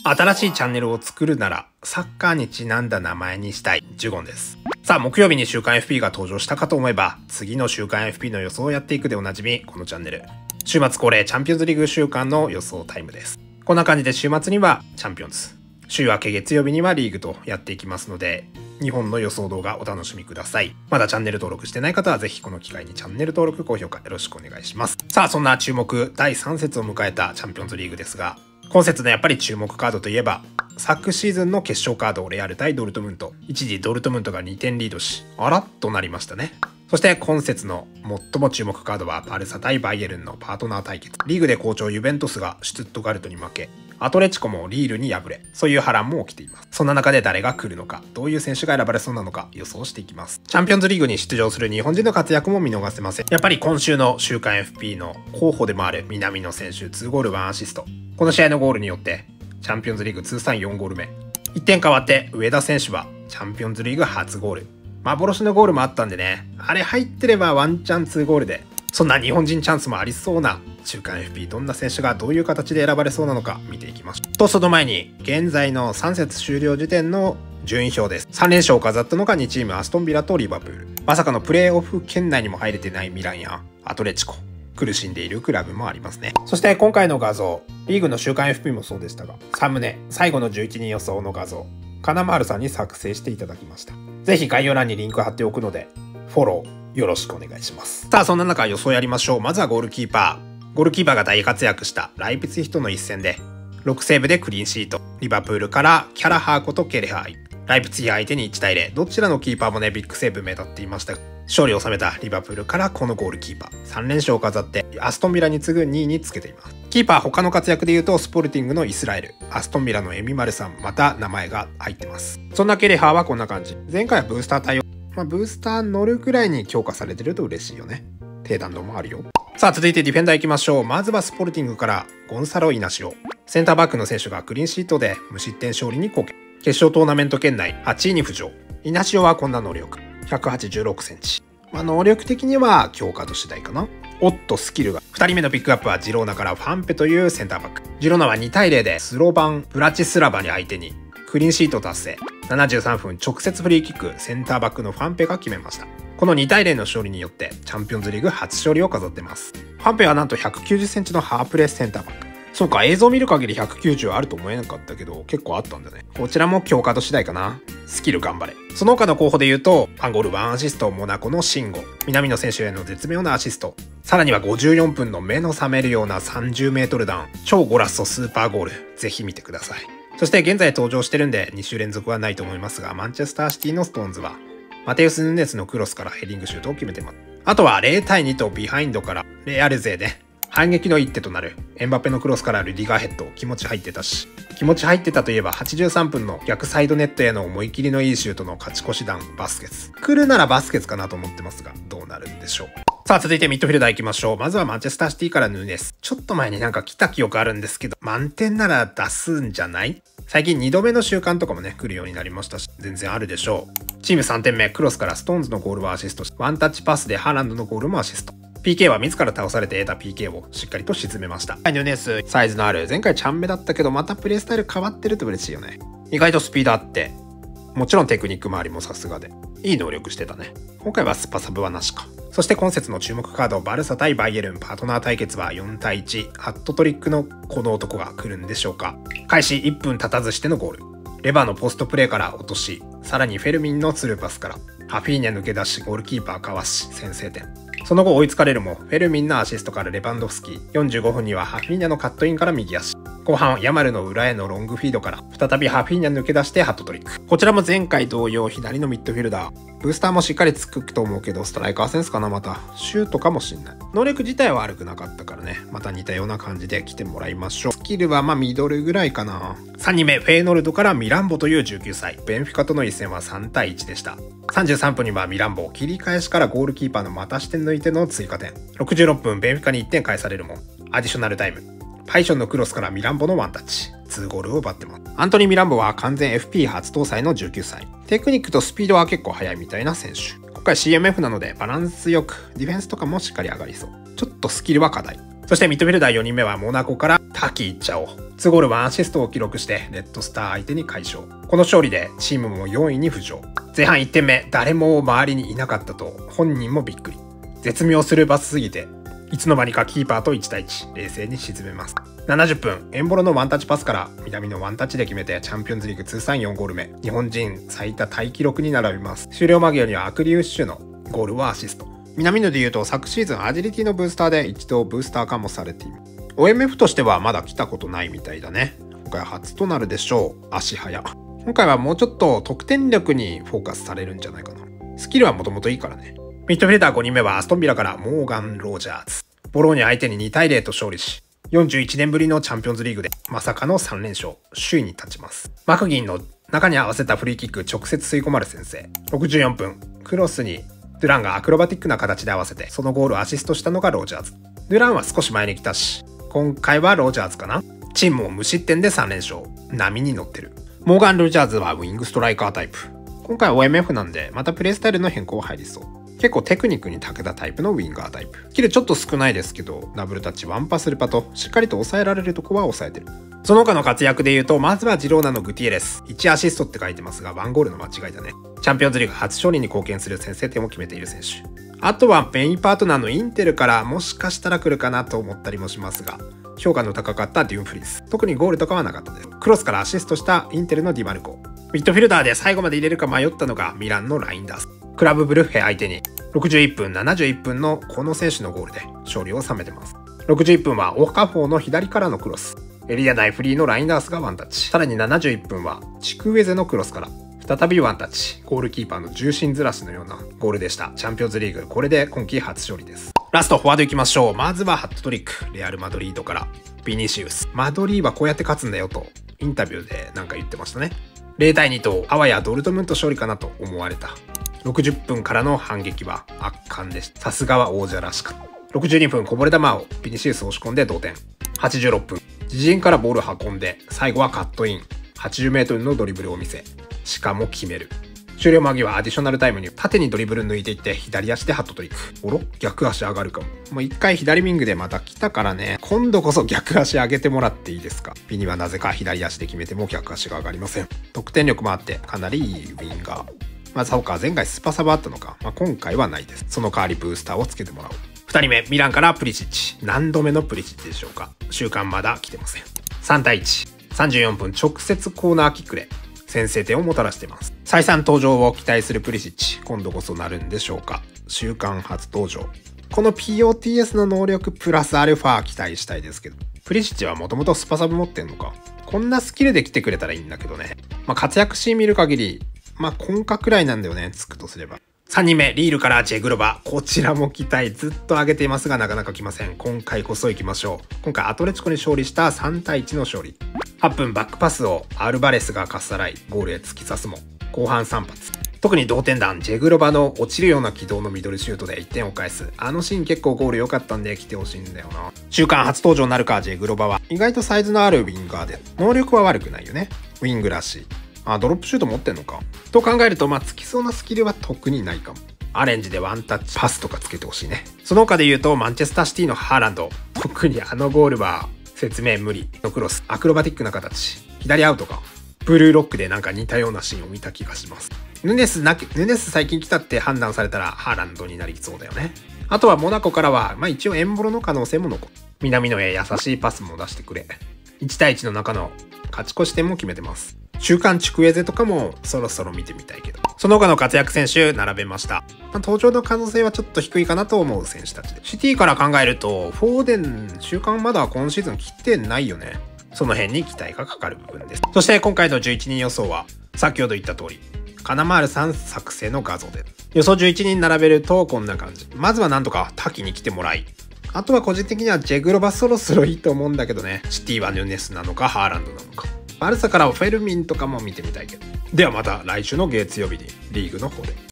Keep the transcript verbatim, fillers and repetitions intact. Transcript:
新しいチャンネルを作るなら、サッカーにちなんだ名前にしたい、ジュゴンです。さあ、木曜日に週刊 エフピー が登場したかと思えば、次の週刊 エフピー の予想をやっていくでおなじみ、このチャンネル。週末恒例チャンピオンズリーグ週間の予想タイムです。こんな感じで週末にはチャンピオンズ、週明け月曜日にはリーグとやっていきますので、日本の予想動画お楽しみください。まだチャンネル登録してない方はぜひこの機会にチャンネル登録、高評価よろしくお願いします。さあ、そんな注目だいさん節を迎えたチャンピオンズリーグですが、今節のやっぱり注目カードといえば、昨シーズンの決勝カードレアル対ドルトムント。一時ドルトムントがにてんリードし、あらっとなりましたね。そして今節の最も注目カードはバルサ対バイエルンのパートナー対決。リーグで好調ユベントスがシュツットガルトに負け、アトレチコもリールに敗れ、そういう波乱も起きています。そんな中で誰が来るのか、どういう選手が選ばれそうなのか予想していきます。チャンピオンズリーグに出場する日本人の活躍も見逃せません。やっぱり今週の週刊 エフピー の候補でもある南野選手にゴールいちアシスト。この試合のゴールによってチャンピオンズリーグ通算よんゴール目。いってん変わって上田選手はチャンピオンズリーグ初ゴール。幻のゴールもあったんでね、あれ入ってればワンチャンにゴールで、そんな日本人チャンスもありそうな週刊 エフピー、どんな選手がどういう形で選ばれそうなのか見ていきましょう。とその前に現在のさん節終了時点の順位表です。さん連勝を飾ったのがにチーム、アストンビラとリバプール。まさかのプレーオフ圏内にも入れてないミランやアトレチコ、苦しんでいるクラブもありますね。そして今回の画像、リーグの週刊 エフピー もそうでしたが、サムネ最後のじゅういちにん予想の画像、金丸さんに作成していただきました。ぜひ概要欄にリンク貼っておくのでフォローよろしくお願いします。さあ、そんな中予想やりましょう。まずはゴールキーパー。ゴールキーパーが大活躍したライプツィヒとの一戦でろくセーブでクリーンシート。リバプールからキャラハーことケレハイ。ライプツィヒ相手にいち対ゼロ。どちらのキーパーもねビッグセーブ目立っていました。勝利を収めたリバプールからこのゴールキーパー。さん連勝を飾ってアストンビラに次ぐにいにつけています。キーパー他の活躍で言うとスポルティングのイスラエル、アストンビラのエミマルさん、また名前が入ってます。そんなケレハーはこんな感じ。前回はブースター対応。まあ、ブースター乗るくらいに強化されてると嬉しいよね。低弾道もあるよ。さあ、続いてディフェンダー行きましょう。まずはスポルティングからゴンサロ・イナシオ。センターバックの選手がクリーンシートで無失点勝利に貢献。決勝トーナメント圏内はちいに浮上。イナシオはこんな能力。ひゃくはちじゅうろくセンチ。まあ、能力的には強化度次第かな。おっとスキルが。ふたりめのピックアップはジローナからファンペというセンターバック。ジローナはに対ゼロでスロバン・ブラチスラバに相手にクリーンシート達成。ななじゅうさんぷん直接フリーキック、センターバックのファンペが決めました。このに対ゼロの勝利によってチャンピオンズリーグ初勝利を飾ってます。ファンペはなんとひゃくきゅうじゅっセンチのハープレスセンターバック。そうか、映像見る限りひゃくきゅうじゅうあると思えなかったけど結構あったんだね。こちらも強化度次第かな。スキル頑張れ。その他の候補で言うとファンゴールいちアシスト、モナコのシンゴ、南野選手への絶妙なアシスト、さらにはごじゅうよんぷんの目の覚めるようなさんじゅうメートル弾、超ゴラストスーパーゴール、ぜひ見てください。そして現在登場してるんでに週連続はないと思いますが、マンチェスターシティのストーンズはマテウス・ヌネスのクロスからヘディングシュートを決めてます。あとはゼロ対にとビハインドからレアル勢で反撃の一手となるエンバペのクロスからルディガーヘッド、気持ち入ってたし、気持ち入ってたといえばはちじゅうさんぷんの逆サイドネットへの思い切りのいいシュートの勝ち越し弾、バスケツ。来るならバスケツかなと思ってますが、どうなるんでしょう。さあ、続いてミッドフィルダー行きましょう。まずはマンチェスターシティからヌーネス。ちょっと前になんか来た記憶あるんですけど、満点なら出すんじゃない？最近にどめの習慣とかもね、来るようになりましたし、全然あるでしょう。チームさんてんめ、クロスからストーンズのゴールをアシストし、ワンタッチパスでハーランドのゴールもアシスト。ピーケー は自ら倒されて得た ピーケー をしっかりと沈めました。ヌーネス、サイズのある、前回チャンメだったけど、またプレイスタイル変わってると嬉しいよね。意外とスピードあって、もちろんテクニック周りもさすがで、いい能力してたね。今回はスパサブはなしか。そして今節の注目カード、バルサ対バイエルンパートナー対決はよん対いち、ハットトリックのこの男が来るんでしょうか。開始いっぷん経たずしてのゴール。レバーのポストプレーから落とし、さらにフェルミンのスルーパスから、ハフィーニャ抜け出し、ゴールキーパーかわし、先制点。その後追いつかれるも、フェルミンのアシストからレバンドフスキー、よんじゅうごふんにはハフィーニャのカットインから右足。後半、ヤマルの裏へのロングフィードから、再びハフィーニャ抜け出してハットトリック。こちらも前回同様、左のミッドフィルダー。ブースターもしっかりつくと思うけど、ストライカーセンスかなまた。シュートかもしんない。能力自体は悪くなかったからね。また似たような感じで来てもらいましょう。スキルはまあミドルぐらいかな。さんにんめ、フェーノルドからミランボというじゅうきゅうさい。ベンフィカとの一戦はさん対いちでした。さんじゅうさんぷんにはミランボ、切り返しからゴールキーパーの股下抜いての追加点。ろくじゅうろっぷん、ベンフィカにいってん返されるも、アディショナルタイム。パイションのクロスからミランボのワンタッチ。にゴールを奪ってます。アントニー・ミランボは完全 エフピー 初搭載のじゅうきゅうさい。テクニックとスピードは結構速いみたいな選手。今回 シーエムエフ なのでバランスよく、ディフェンスとかもしっかり上がりそう。ちょっとスキルは課題。 そしてミッドフィルダーよにんめはモナコから滝いっちゃおう。にゴールいちアシストを記録してレッドスター相手に快勝。この勝利でチームもよんいに浮上。前半いってんめ、誰も周りにいなかったと本人もびっくり。絶妙スルーパスすぎて、いつの間にかキーパーといちたいいち、冷静に沈めます。ななじゅっぷん、エンボロのワンタッチパスから南のワンタッチで決めてチャンピオンズリーグ通算よんゴールめ、日本人最多タイ記録に並びます。終了間際にはアクリウッシュのゴールをアシスト。南野で言うと昨シーズンアジリティのブースターで一度ブースター化もされている。オーエムエフ としてはまだ来たことないみたいだね。今回初となるでしょう。足早。今回はもうちょっと得点力にフォーカスされるんじゃないかな。スキルはもともといいからね。ミッドフィルダーごにんめはアストンビラからモーガン・ロージャーズ。ボローニャ相手ににたいゼロと勝利し、よんじゅういちねんぶりのチャンピオンズリーグでまさかのさんれんしょう、首位に立ちます。マクギンの中に合わせたフリーキック直接吸い込まれ先制。ろくじゅうよんぷん、クロスにドゥランがアクロバティックな形で合わせて、そのゴールをアシストしたのがロージャーズ。ドゥランは少し前に来たし、今回はロージャーズかな。チームも無失点でさんれんしょう。波に乗ってる。モーガン・ロージャーズはウィングストライカータイプ。今回は オーエムエフ なんで、またプレイスタイルの変更入りそう。結構テクニックに長けたタイプのウィンガータイプ。スキルちょっと少ないですけど、ダブルタッチ、ワンパスルパと、しっかりと抑えられるとこは抑えてる。その他の活躍で言うと、まずはジローナのグティエレス。いちアシストって書いてますが、ワンゴールの間違いだね。チャンピオンズリーグ初勝利に貢献する先制点を決めている選手。あとはメインパートナーのインテルからもしかしたら来るかなと思ったりもしますが、評価の高かったデュンフリース。特にゴールとかはなかったです。クロスからアシストしたインテルのディマルコ。ミッドフィルダーで最後まで入れるか迷ったのがミランのラインダース。クラブブルッフェ相手にろくじゅういっぷん、ななじゅういっぷんのこの選手のゴールで勝利を収めてます。ろくじゅういっぷんはオカフォーの左からのクロス。エリア内フリーのラインダースがワンタッチ。さらにななじゅういっぷんはチクウェゼのクロスから。再びワンタッチ。ゴールキーパーの重心ずらしのようなゴールでした。チャンピオンズリーグ、これで今季初勝利です。ラスト、フォワード行きましょう。まずはハットトリック。レアル・マドリードからビニシウス。マドリーはこうやって勝つんだよと、インタビューでなんか言ってましたね。ゼロたいにと、あわやドルトムント勝利かなと思われた。ろくじゅっぷんからの反撃は圧巻でした。さすがは王者らしかった。ろくじゅうにふん、こぼれ球をビニシウス押し込んで同点。はちじゅうろっぷん、自陣からボール運んで、最後はカットイン。はちじゅうメートルのドリブルを見せ、しかも決める。終了間際アディショナルタイムに縦にドリブル抜いていって左足でハットトリック。おろ逆足上がるかも。もう一回左ウィングでまた来たからね。今度こそ逆足上げてもらっていいですか。ビニはなぜか左足で決めても逆足が上がりません。得点力もあってかなりいいウィンガー。まあそうか、前回スパサバあったのか。まあ今回はないです。その代わりブースターをつけてもらおう。ふたりめ、ミランからプリシッチ。何度目のプリシッチでしょうか。週間まだ来てません。さんたいいち。さんじゅうよんぷん直接コーナーキックで先制点をもたらしています。再三登場を期待するプリシッチ。今度こそなるんでしょうか。週間初登場。この ピーオーティーエス の能力プラスアルファ期待したいですけど。プリシッチはもともとスパサブ持ってんのか。こんなスキルで来てくれたらいいんだけどね。まあ活躍シーン見る限り、まあ今夏くらいなんだよね。つくとすれば。さんにんめ、リールからジェグロバ。こちらも期待ずっと上げていますがなかなか来ません。今回こそ行きましょう。今回アトレチコに勝利したさんたいいちの勝利。はっぷんバックパスをアルバレスがかっさらい、ゴールへ突き刺すも、後半さん発。特に同点弾、ジェグロバの落ちるような軌道のミドルシュートでいってんを返す。あのシーン結構ゴール良かったんで来てほしいんだよな。週間初登場になるか、ジェグロバは。意外とサイズのあるウィンガーで、能力は悪くないよね。ウィングらしい。あ、ドロップシュート持ってんのか。と考えると、まあ、つきそうなスキルは特にないかも。アレンジでワンタッチパスとかつけてほしいね。その他で言うと、マンチェスターシティのハーランド。特にあのゴールは、説明無理のクロス。アクロバティックな形。左アウトか。ブルーロックでなんか似たようなシーンを見た気がします。ヌネスなき、ヌネス最近来たって判断されたらハーランドになりそうだよね。あとはモナコからは、まあ一応エンボロの可能性も残る。南野へ優しいパスも出してくれ。いちたいいちの中の勝ち越し点も決めてます。週刊チクエゼとかもそろそろ見てみたいけど。その他の活躍選手並べました。まあ、登場の可能性はちょっと低いかなと思う選手たちで。シティから考えると、フォーデン、週間まだ今シーズン切ってないよね。その辺に期待がかかる部分です。そして今回のじゅういちにん予想は、先ほど言った通り、金丸さん作成の画像で。予想じゅういちにん並べるとこんな感じ。まずはなんとか滝に来てもらい、あとは個人的にはジェグロバそろそろいいと思うんだけどね。シティはヌネスなのかハーランドなのか。バルサからフェルミンとかも見てみたいけど。ではまた来週の月曜日にリーグの方で。